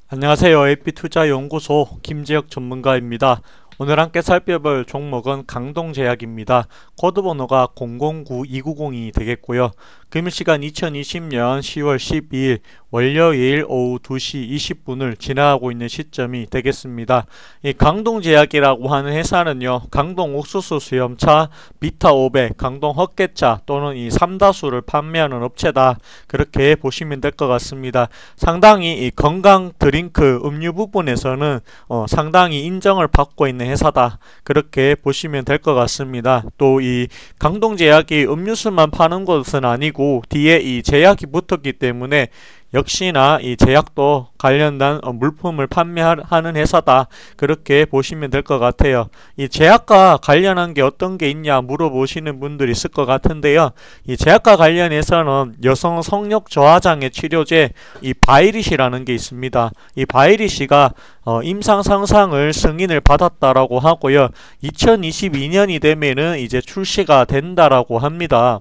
안녕하세요. AP투자연구소 김재혁 전문가입니다. 오늘 함께 살펴볼 종목은 강동제약입니다. 코드번호가 009290이 되겠고요. 금일시간 2020년 10월 12일 월요일 오후 2시 20분을 지나가고 있는 시점이 되겠습니다. 이 강동제약이라고 하는 회사는요, 강동 옥수수 수염차, 비타 500, 강동 헛개차 또는 이 삼다수를 판매하는 업체다. 그렇게 보시면 될 것 같습니다. 상당히 이 건강 드링크 음료 부분에서는 상당히 인정을 받고 있는 회사다. 그렇게 보시면 될 것 같습니다. 또 이 강동제약이 음료수만 파는 것은 아니고 뒤에 이 제약이 붙었기 때문에 역시나 이 제약도 관련된 물품을 판매하는 회사다. 그렇게 보시면 될 것 같아요. 이 제약과 관련한 게 어떤 게 있냐 물어보시는 분들이 있을 것 같은데요. 이 제약과 관련해서는 여성 성욕 저하장애 치료제 이 바이릿이라는 게 있습니다. 이 바이릿이가 임상 상상을 승인을 받았다라고 하고요. 2022년이 되면은 이제 출시가 된다라고 합니다.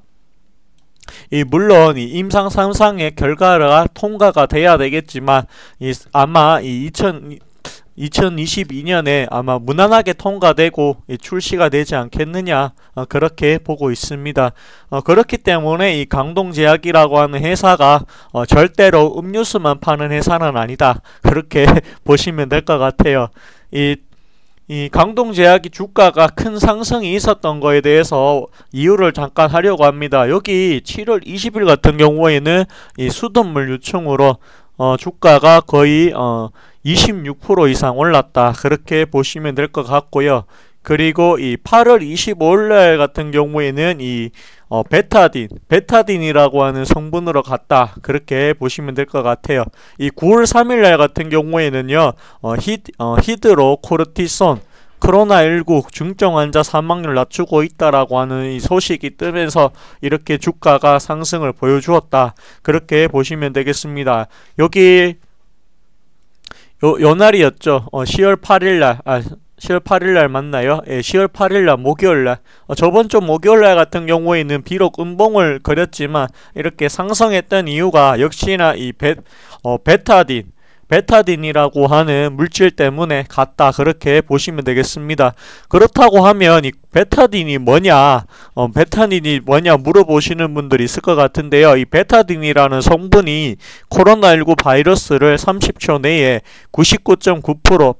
물론 이 임상 3상의 결과가 통과가 돼야 되겠지만 아마 2022년에 아마 무난하게 통과되고 출시가 되지 않겠느냐, 그렇게 보고 있습니다. 그렇기 때문에 이 강동제약이라고 하는 회사가 절대로 음료수만 파는 회사는 아니다. 그렇게 보시면 될 것 같아요. 이 강동제약이 주가가 큰 상승이 있었던 거에 대해서 이유를 잠깐 하려고 합니다. 여기 7월 20일 같은 경우에는 이 수돗물 유충으로 주가가 거의 26% 이상 올랐다. 그렇게 보시면 될 것 같고요. 그리고 이 8월 25일날 같은 경우에는 이 베타딘이라고 하는 성분으로 갔다. 그렇게 보시면 될 것 같아요. 이 9월 3일날 같은 경우에는요, 히드로코르티손 코로나19 중증 환자 사망률 낮추고 있다라고 하는 이 소식이 뜨면서 이렇게 주가가 상승을 보여주었다. 그렇게 보시면 되겠습니다. 여기 요 날이었죠. 10월 8일날 10월 8일날 맞나요? 예, 10월 8일날 목요일날 저번 주 목요일날 같은 경우에는 비록 음봉을 그렸지만 이렇게 상승했던 이유가 역시나 이 베타딘이라고 하는 물질 때문에 갔다. 그렇게 보시면 되겠습니다. 그렇다고 하면 이 베타딘이 뭐냐 물어보시는 분들이 있을 것 같은데요. 이 베타딘이라는 성분이 코로나19 바이러스를 30초 내에 99.9%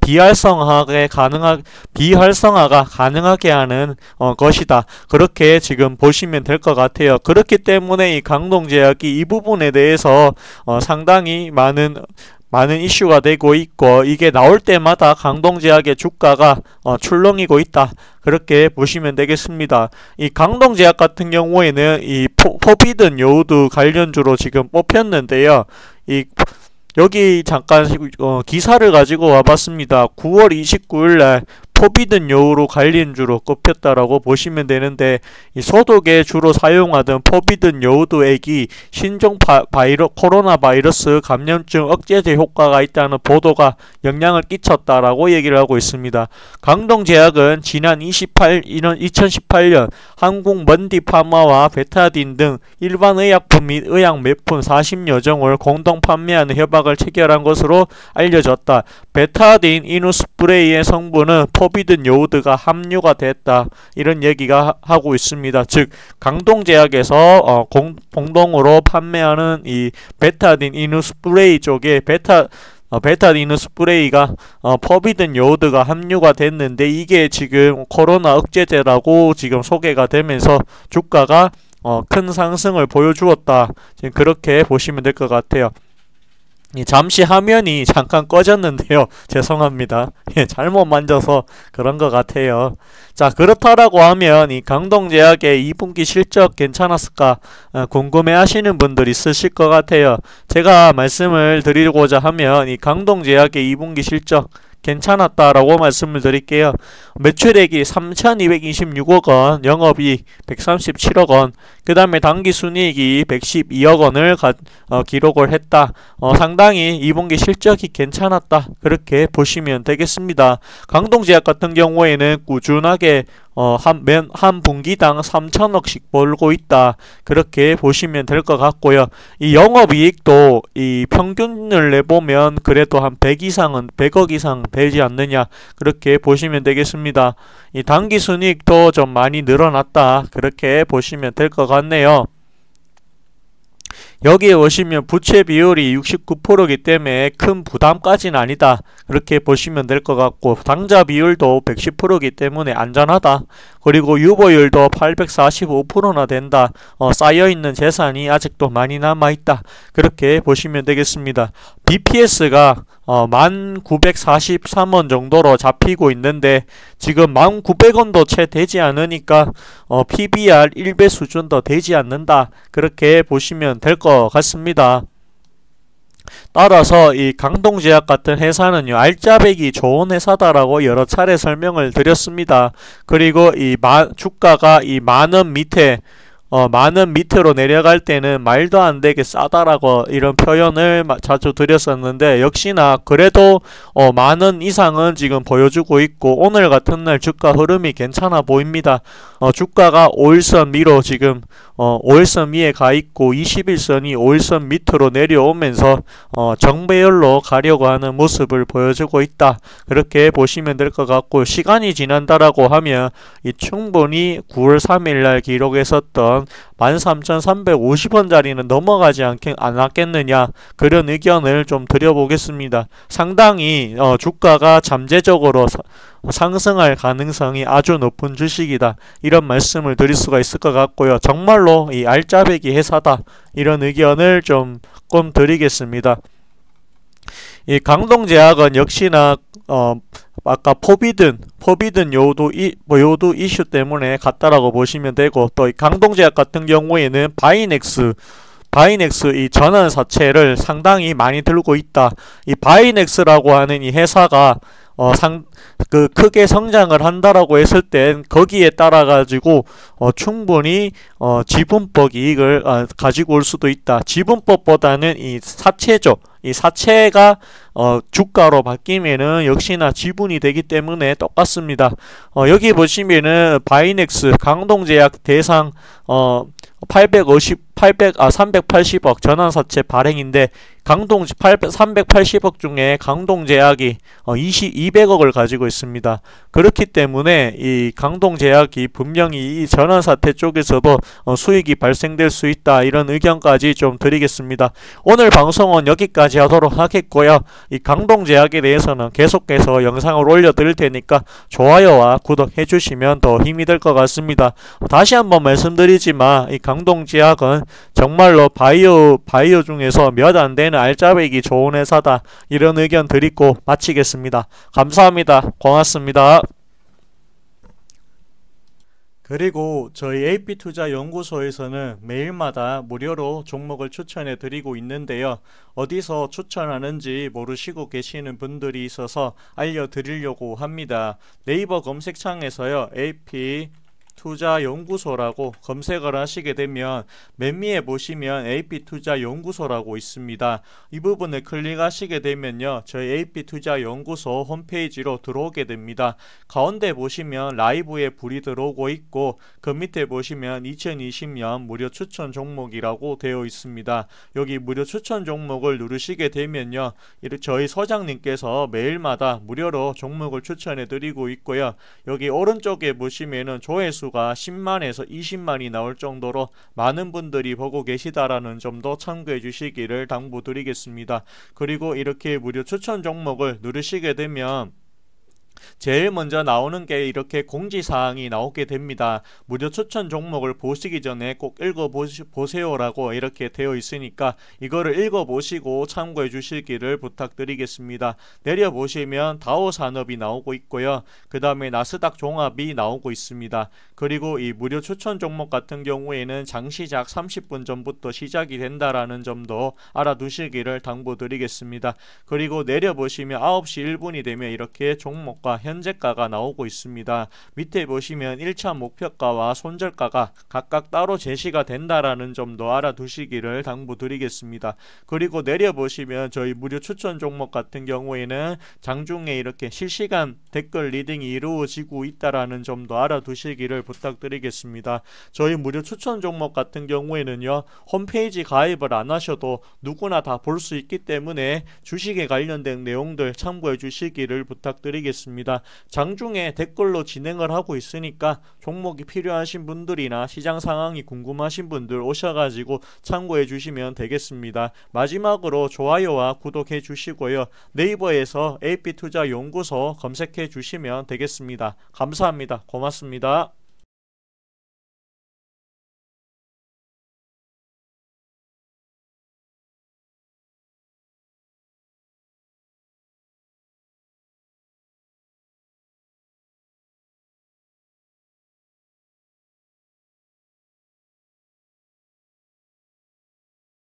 비활성화가 가능하게 하는 것이다. 그렇게 지금 보시면 될 것 같아요. 그렇기 때문에 이 강동제약이 이 부분에 대해서 상당히 많은 이슈가 되고 있고, 이게 나올 때마다 강동제약의 주가가 출렁이고 있다. 그렇게 보시면 되겠습니다. 이 강동제약 같은 경우에는 이 포비든 요오드 관련주로 지금 뽑혔는데요. 여기 잠깐 기사를 가지고 와봤습니다. 9월 29일날 포비든 요오로 관련주로 꼽혔다라고 보시면 되는데, 이 소독에 주로 사용하던 포비든 요오드액이 신종 코로나 바이러스 감염증 억제제 효과가 있다는 보도가 영향을 끼쳤다라고 얘기를 하고 있습니다. 강동제약은 지난 2018년 한국 먼디파마와 베타딘 등 일반 의약품 및 의약 매품 40여 종을 공동 판매하는 협약을 체결한 것으로 알려졌다. 베타딘 이누스프레이의 성분은 포비든 요오드가 함유가 됐다. 이런 얘기가 하고 있습니다. 즉 강동제약에서 공동으로 판매하는 이 베타딘 이누스프레이 쪽에 베타딘 스프레이가 포비든 요오드가 함유가 됐는데, 이게 지금 코로나 억제제라고 지금 소개가 되면서 주가가 큰 상승을 보여주었다. 지금 그렇게 보시면 될 것 같아요. 잠시 화면이 잠깐 꺼졌는데요. 죄송합니다. 잘못 만져서 그런 것 같아요. 자, 그렇다라고 하면 이 강동제약의 2분기 실적 괜찮았을까 궁금해 하시는 분들이 있으실 것 같아요. 제가 말씀을 드리고자 하면 이 강동제약의 2분기 실적 괜찮았다라고 말씀을 드릴게요. 매출액이 3,226억원, 영업이익 137억원, 그 다음에 당기순이익이 112억 원을 기록을 했다. 상당히 2분기 실적이 괜찮았다. 그렇게 보시면 되겠습니다. 강동제약 같은 경우에는 꾸준하게 한 분기당 3천억씩 벌고 있다. 그렇게 보시면 될 것 같고요. 이 영업이익도 이 평균을 내보면 그래도 한 100억 이상 되지 않느냐. 그렇게 보시면 되겠습니다. 이 당기순이익도 좀 많이 늘어났다. 그렇게 보시면 될 것 같네요. 여기에 보시면 부채 비율이 69%이기 때문에 큰 부담까지는 아니다. 그렇게 보시면 될 것 같고 당좌 비율도 110%이기 때문에 안전하다. 그리고 유보율도 845%나 된다. 쌓여있는 재산이 아직도 많이 남아있다. 그렇게 보시면 되겠습니다. BPS가 1943원 정도로 잡히고 있는데 지금 1900원도 채 되지 않으니까 PBR 1배 수준도 되지 않는다. 그렇게 보시면 될 것 같습니다. 따라서 이 강동제약 같은 회사는요, 알짜배기 좋은 회사다라고 여러 차례 설명을 드렸습니다. 그리고 이 주가가 이 만원 밑으로 내려갈 때는 말도 안 되게 싸다라고 이런 표현을 자주 드렸었는데, 역시나 그래도 만원 이상은 지금 보여주고 있고 오늘 같은 날 주가 흐름이 괜찮아 보입니다. 주가가 5일선 위로 지금 5일선 위에 가 있고 21선이 5일선 밑으로 내려오면서 정배열로 가려고 하는 모습을 보여주고 있다. 그렇게 보시면 될 것 같고, 시간이 지난다라고 하면 이 충분히 9월 3일날 기록했었던 13,350원짜리는 넘어가지 않았겠느냐, 그런 의견을 좀 드려보겠습니다. 상당히 주가가 잠재적으로 상승할 가능성이 아주 높은 주식이다. 이런 말씀을 드릴 수가 있을 것 같고요. 정말로 이 알짜배기 회사다. 이런 의견을 좀 드리겠습니다. 이 강동제약은 역시나 아까 포비든 요도 이슈 때문에 갔다라고 보시면 되고, 또 이 강동제약 같은 경우에는 바이넥스 이 전환사채를 상당히 많이 들고 있다. 이 바이넥스라고 하는 이 회사가 크게 성장을 한다라고 했을 땐 거기에 따라 가지고 충분히 지분법 이익을 가지고 올 수도 있다. 지분법보다는 이 사채죠. 이 사채가 주가로 바뀌면은 역시나 지분이 되기 때문에 똑같습니다. 여기 보시면은 바이넥스 강동제약 대상 380억 전환사채 발행인데 380억 중에 강동제약이 200억을 가지고 있습니다. 그렇기 때문에 이 강동제약이 분명히 이 전환사채 쪽에서도 수익이 발생될 수 있다. 이런 의견까지 좀 드리겠습니다. 오늘 방송은 여기까지 하도록 하겠고요. 이 강동제약에 대해서는 계속해서 영상을 올려드릴 테니까 좋아요와 구독해 주시면 더 힘이 될 것 같습니다. 다시 한번 말씀드리지만 이 강동제약은 정말로 바이오 중에서 몇 안 되는 알짜배기 좋은 회사다. 이런 의견 드리고 마치겠습니다. 감사합니다. 고맙습니다. 그리고 저희 AP투자연구소에서는 매일마다 무료로 종목을 추천해 드리고 있는데요. 어디서 추천하는지 모르시고 계시는 분들이 있어서 알려드리려고 합니다. 네이버 검색창에서요, AP투자연구소라고 검색을 하시게 되면 맨 위에 보시면 AP투자연구소라고 있습니다. 이 부분을 클릭하시게 되면요, 저희 AP투자연구소 홈페이지로 들어오게 됩니다. 가운데 보시면 라이브에 불이 들어오고 있고, 그 밑에 보시면 2020년 무료 추천 종목이라고 되어 있습니다. 여기 무료 추천 종목을 누르시게 되면요, 저희 소장님께서 매일마다 무료로 종목을 추천해 드리고 있고요. 여기 오른쪽에 보시면은 조회수가 10만에서 20만이 나올 정도로 많은 분들이 보고 계시다라는 점도 참고해 주시기를 당부드리겠습니다. 그리고 이렇게 무료 추천 종목을 누르시게 되면 제일 먼저 나오는 게 이렇게 공지사항이 나오게 됩니다. 무료 추천 종목을 보시기 전에 꼭 읽어보세요라고 이렇게 되어 있으니까 이거를 읽어보시고 참고해 주시기를 부탁드리겠습니다. 내려보시면 다오산업이 나오고 있고요. 그 다음에 나스닥 종합이 나오고 있습니다. 그리고 이 무료 추천 종목 같은 경우에는 장시작 30분 전부터 시작이 된다라는 점도 알아두시기를 당부드리겠습니다. 그리고 내려보시면 9시 1분이 되면 이렇게 종목 목표가, 현재가가 나오고 있습니다. 밑에 보시면 1차 목표가와 손절가가 각각 따로 제시가 된다라는 점도 알아두시기를 당부드리겠습니다. 그리고 내려보시면 저희 무료 추천 종목 같은 경우에는 장중에 이렇게 실시간 댓글 리딩이 이루어지고 있다라는 점도 알아두시기를 부탁드리겠습니다. 저희 무료 추천 종목 같은 경우에는요, 홈페이지 가입을 안 하셔도 누구나 다 볼 수 있기 때문에 주식에 관련된 내용들 참고해 주시기를 부탁드리겠습니다. 장중에 댓글로 진행을 하고 있으니까 종목이 필요하신 분들이나 시장 상황이 궁금하신 분들 오셔가지고 참고해 주시면 되겠습니다. 마지막으로 좋아요와 구독해 주시고요. 네이버에서 AP투자연구소 검색해 주시면 되겠습니다. 감사합니다. 고맙습니다.